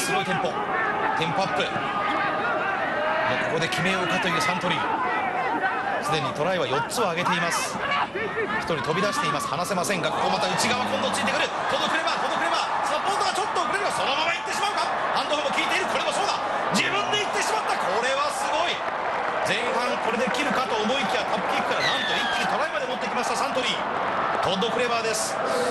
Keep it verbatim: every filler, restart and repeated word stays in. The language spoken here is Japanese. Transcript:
スローテンポ、テンポアップ。もうここで決めようかというサントリー。すでにトライはよっつを挙げています。ひとり飛び出しています。離せませんが、ここまた内側今度ついてくる。届くれば届くれば、サポートがちょっと遅れればそのまま行ってしまうか。ハンドオフも効いている。これもそうだ、自分で行ってしまった。これはすごい。前半これで切るかと思いきやタップキックからなんと一気にトライまで持ってきましたサントリー。トッド・クレバーです。